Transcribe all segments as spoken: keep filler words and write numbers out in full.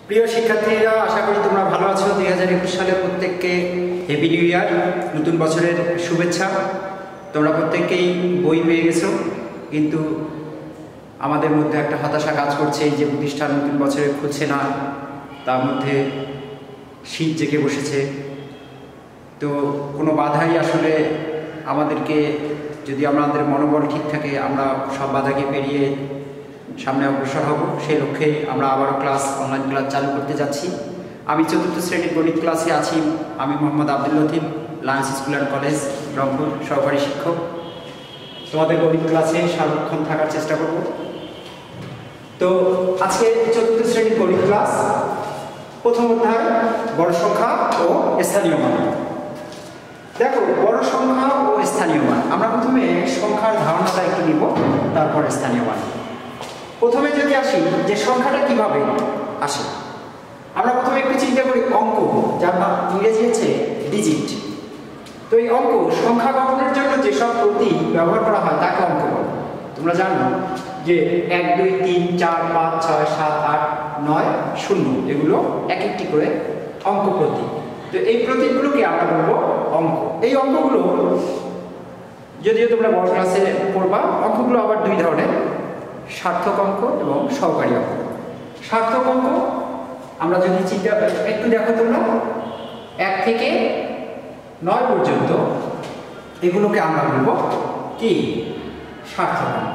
প্রিয় শিক্ষার্থীরা, আশা করি তোমরা ভালো আছো। দুই হাজার একুশ সালে প্রত্যেককে হ্যাপি নিউ ইয়ার, নতুন বছরের শুভেচ্ছা। তোমরা প্রত্যেককেই বই পেয়ে গেছো, কিন্তু আমাদের মধ্যে একটা হতাশা কাজ করছে। এই যে প্রতিষ্ঠান নতুন বছরে খুলছে না, তার মধ্যে শীত জেগে বসেছে। তো কোনো বাধাই আসলে আমাদেরকে, যদি আমাদের মনোবল ঠিক থাকে, আমরা সব বাধাকে পেরিয়ে সামনে অগ্রসর হব। সেই লক্ষ্যে আমরা আবারও ক্লাস অনলাইন ক্লাস চালু করতে যাচ্ছি। আমি চতুর্থ শ্রেণীর গণিত ক্লাসে আছি। আমি Mohammad Abdul Latif, Lions school and college, Rangpur, সহকারী শিক্ষক। তোমাদের গণিত ক্লাসে সার্বক্ষণ থাকার চেষ্টা করব। তো আজকে চতুর্থ শ্রেণীর গণিত ক্লাস, প্রথম অধ্যায় বড় সংখ্যা ও স্থানীয় মান। দেখো, বড় সংখ্যা ও স্থানীয় মান, আমরা প্রথমে সংখ্যার ধারণাটা একটু নিব, তারপর স্থানীয় মান। প্রথমে যদি আসি যে সংখ্যাটা কিভাবে আসে, আমরা প্রথমে একটু চিন্তা করি অঙ্ক, যার নাম ইংরেজি হচ্ছে ডিজিট। তো এই অঙ্ক সংখ্যা গঠনের জন্য যেসব প্রতীক ব্যবহার করা হয় তাকে অঙ্ক বলে। তোমরা জানো যে এক দুই তিন চার পাঁচ ছয় সাত আট নয় শূন্য, এগুলো এক একটি করে অঙ্ক প্রতীক। তো এই প্রতীকগুলোকে আমরা বলবো অঙ্ক। এই অঙ্কগুলো যদিও তোমরা বড় ক্লাসে পড়বা, অঙ্কগুলো আবার দুই ধরনের, সার্থক অঙ্ক এবং সহকারী অঙ্ক। সার্থক অঙ্ক আমরা যদি চিন্তা একটু দেখো, তোমরা এক থেকে নয় পর্যন্ত এগুলোকে আমরা বলবো কি সার্থক অঙ্ক।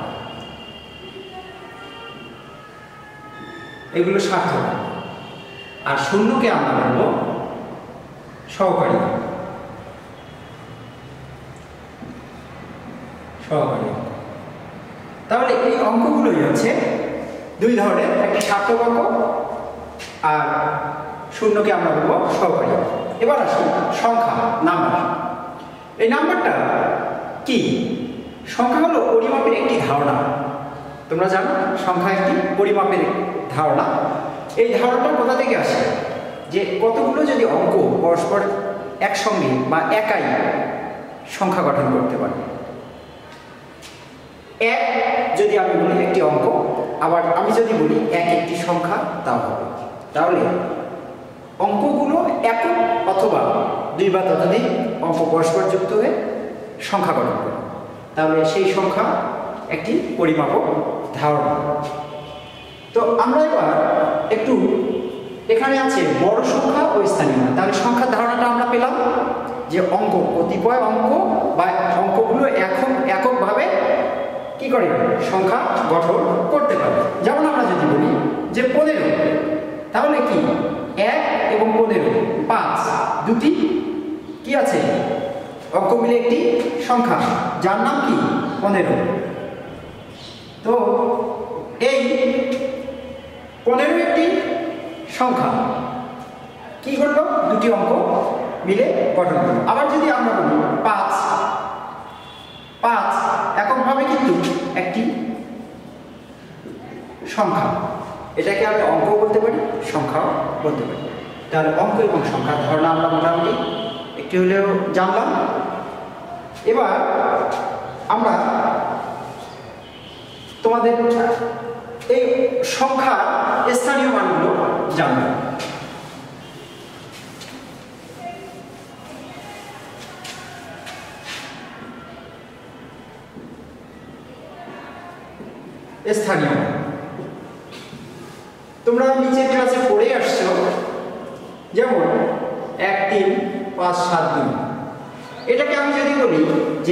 এগুলো সার্থক অঙ্ক। আর শূন্যকে আমরা বলবো সহকারী অঙ্ক। সহকারী অঙ্ক। তাহলে এই অঙ্কগুলোই হচ্ছে দুই ধরনের, একটি সার্থক অঙ্ক আর শূন্যকে আমরা বলবো সহকারী অঙ্ক। এবার আসি সংখ্যা, নাম্বার। এই নাম্বারটা কি? সংখ্যা হলো পরিমাপের একটি ধারণা। তোমরা জানো সংখ্যা একটি পরিমাপের ধারণা। এই ধারণাটা কোথা থেকে আসে? যে কতগুলো যদি অঙ্ক পরস্পর একসঙ্গে বা একাই সংখ্যা গঠন করতে পারে। এক যদি আমি বলি একটি অঙ্ক, আবার আমি যদি বলি এক একটি সংখ্যা, তাও হবে। তাহলে অঙ্কগুলো একক অথবা দুই বা ততোধিক অঙ্ক পরস্পর যুক্ত হয়ে সংখ্যা গঠন করে, তাহলে সেই সংখ্যা একটি পরিমাপক ধারণা। তো আমরা এবার একটু, এখানে আছে বড় সংখ্যা ও স্থানীয় মান। তাহলে সংখ্যার ধারণাটা আমরা পেলাম যে অঙ্ক, কতিপয় অঙ্ক বা অঙ্কগুলো একক এককভাবে কি করে সংখ্যা গঠন করতে পারে। যেমন আমরা যদি বলি যে পনেরো, তাহলে কি এক এবং পনেরো, পাঁচ, দুটি কি আছে অঙ্ক মিলে একটি সংখ্যা, যার নাম কি পনেরো। তো এই পনেরো একটি সংখ্যা কি করলো, দুটি অঙ্ক মিলে গঠন করলো। আবার যদি আমরা বলি পাঁচ, পাঁচ এককভাবে কিন্তু একটি সংখ্যা, এটাকে আমি অঙ্ক বলতে পারি, সংখ্যাও বলতে পারি। তাহলে অঙ্ক এবং সংখ্যার ধারণা আমরা মোটামুটি একটু হলেও জানলাম। এবার আমরা তোমাদের এই সংখ্যার স্থানীয় মানগুলো জানব। স্থানীয় মান তোমরা নিচের ক্লাসে পড়ে আসছো, যেমন এক তিন পাঁচ সাত দুই, এটাকে আমি যদি বলি যে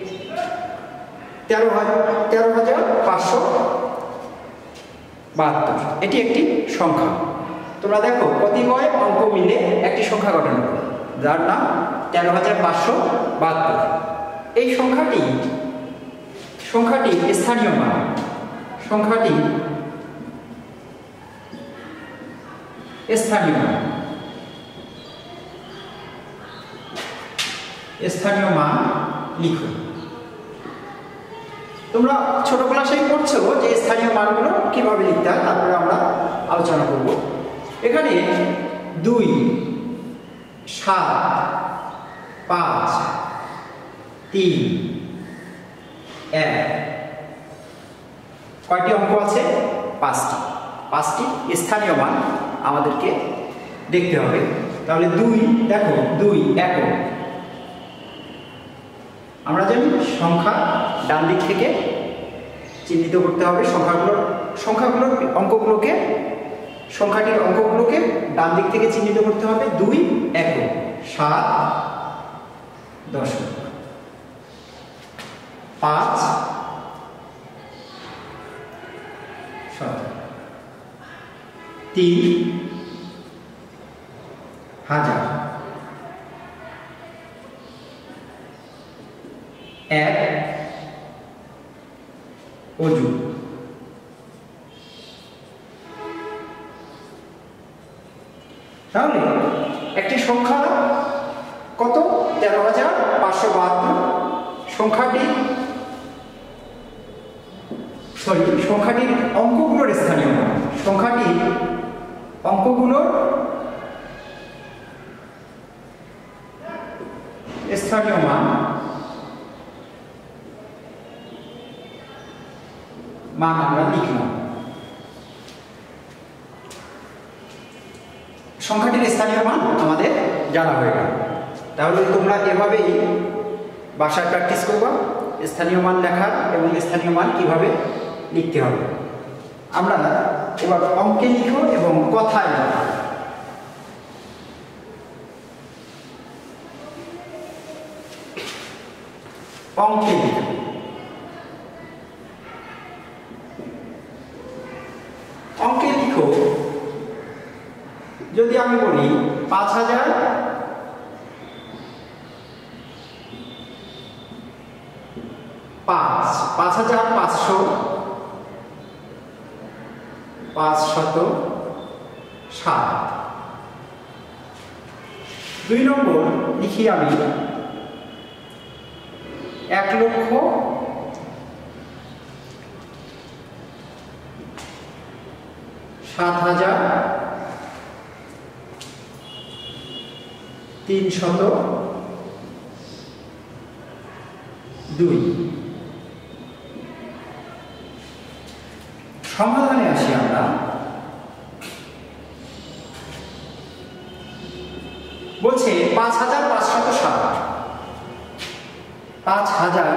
তেরো হাজার তেরো হাজার পাঁচশো বাহাত্তর, এটি একটি সংখ্যা। তোমরা দেখো কতিপয় অঙ্ক মিলে একটি সংখ্যা গঠন করে, যার নাম তেরো হাজার পাঁচশো বাহাত্তর। এই সংখ্যাটি সংখ্যাটি স্থানীয় মান। সংখ্যাটি স্থানীয় মান। স্থানীয় মান লিখো। তোমরা ছোট ক্লাসেই পড়ছো যে স্থানীয় মানগুলো কিভাবে লিখতে হয়, তারপরে আমরা আলোচনা করব। এখানে দুই, সাত, পাঁচ, তিন, এক, কয়টি অঙ্ক আছে? পাঁচটি। পাঁচটি স্থানীয় মান আমাদেরকে দেখতে হবে। তাহলে দুই, দেখো দুই একক, আমরা জানি সংখ্যা ডান দিক থেকে চিহ্নিত করতে হবে। সংখ্যাগুলোর সংখ্যাগুলোর অঙ্কগুলোকে সংখ্যাটির অঙ্কগুলোকে ডান দিক থেকে চিহ্নিত করতে হবে। দুই একক, সাত দশক, পাঁচ শত, তিন হাজার, এক অযুত, তাহলে একটি সংখ্যা কত? তেরো হাজার পাঁচশো বাহাত্তর। সংখ্যাটি সরি সংখ্যাটির অঙ্কগুলোর স্থানীয় মান, সংখ্যাটির অঙ্কগুলোর স্থানীয় মান মান আমরা লিখলাম। সংখ্যাটির স্থানীয় মান আমাদের জানা হয়ে গেল। তাহলে তোমরা এভাবেই বাসায় প্র্যাকটিস করবা স্থানীয় মান লেখার এবং স্থানীয় মান কিভাবে লিখতে হবে। আমরা এবার অঙ্কে লিখো এবং কথায় লিখো। অঙ্কে লিখো, অঙ্কে লিখো যদি আমি বলি পাঁচ হাজার পাঁচ পাঁচ হাজার পাঁচশো পাঁচ শত সাত। দুই নম্বর লিখি আমি এক লক্ষ সাত হাজার তিন শত দুই। সমাধানে আসি আমরা। বলছে পাঁচ হাজার পাঁচশত সাত, পাঁচ হাজার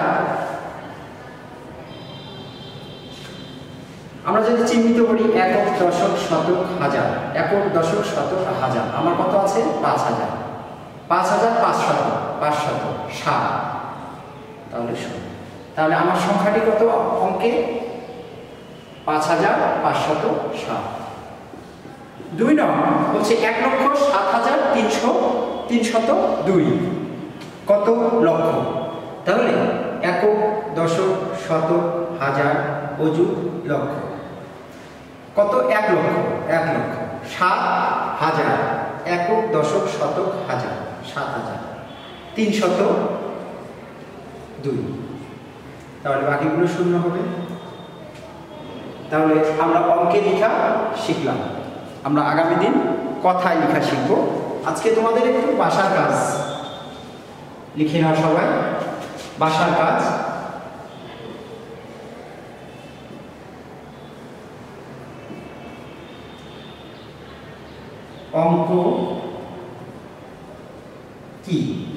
আমরা যদি চিহ্নিত করি একক দশক শতক হাজার, একক দশক শতক হাজার, আমার কত আছে? পাঁচ হাজার। পাঁচ হাজার পাঁচশত পাঁচশত সাত, তাহলে তাহলে আমার সংখ্যাটি কত অঙ্কে? পাঁচ হাজার পাঁচশত সাত। দুই নম্বর বলছে এক লক্ষ সাত হাজার তিনশো তিনশত দুই। কত লক্ষ? তাহলে একক দশক শতক হাজার অযুত লক্ষ। কত? এক লক্ষ, এক লক্ষ। সাত হাজার, একক দশক শতক হাজার, সাত হাজার তিনশত দুই। তাহলে বাকিগুলো শূন্য হবে। তাহলে আমরা অঙ্কে লেখা শিখলাম। আমরা আগামী দিন কথায় লেখা শিখব। আজকে তোমাদের একটু বাসার কাজ লিখে নাও সবাই। বাসার কাজ অঙ্ক কি?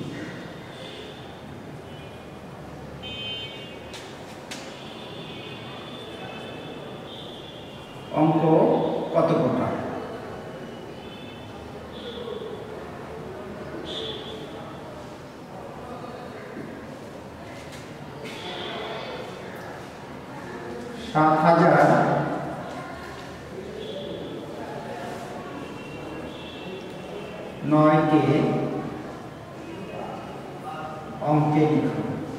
অঙ্ক কত প্রকার? সাত হাজার নয়কে অঙ্কে লিখো।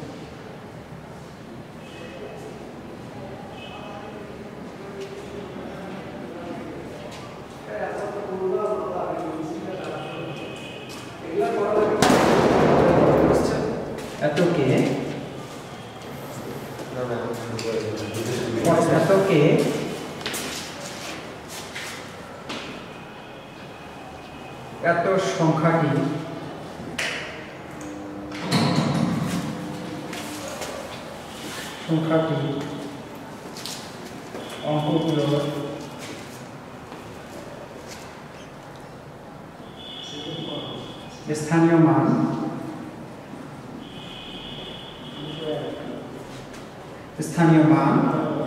এতকে এতকে এত সংখ্যাটি সংখ্যাটি অঙ্কগুলোর স্থানীয় মান স্থানীয় মান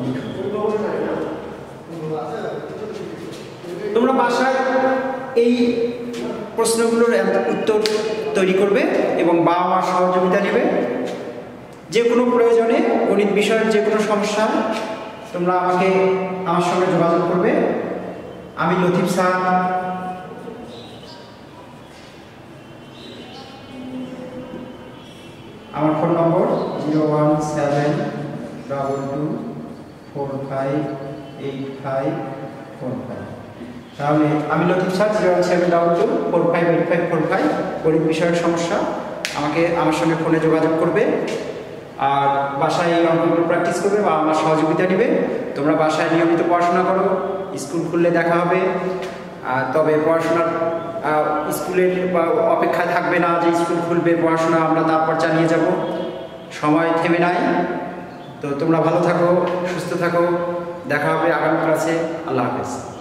তোমরা বাসায় এই প্রশ্নগুলোর উত্তর তৈরি করবে এবং বাবা মার সহযোগিতা নেবে। যে কোনো প্রয়োজনে গণিত বিষয়ের যে কোনো সমস্যা তোমরা আমাকে আমার সঙ্গে যোগাযোগ করবে। আমি লতিফ স্যার আমার phone number zero one seven double two four five eight five four five. তাহলে আমি Latif sir zero one seven double two four five eight five four five. গণিত বিষয়ের সমস্যা আমাকে আমার সঙ্গে ফোনে যোগাযোগ করবে আর বাসায় এই অঙ্কগুলো প্র্যাকটিস করবে বা আমার সহযোগিতা নেবে। তোমরা বাসায় নিয়মিত পড়াশোনা করো, স্কুল খুললে দেখা হবে। তবে পড়াশোনার স্কুলের অপেক্ষায় থাকবে না যে স্কুল খুলবে পড়াশোনা আমরা তারপর চালিয়ে যাব, সময় থেমে নাই। তো তোমরা ভালো থাকো, সুস্থ থাকো, দেখা হবে আগামী ক্লাসে। আল্লাহ হাফেজ।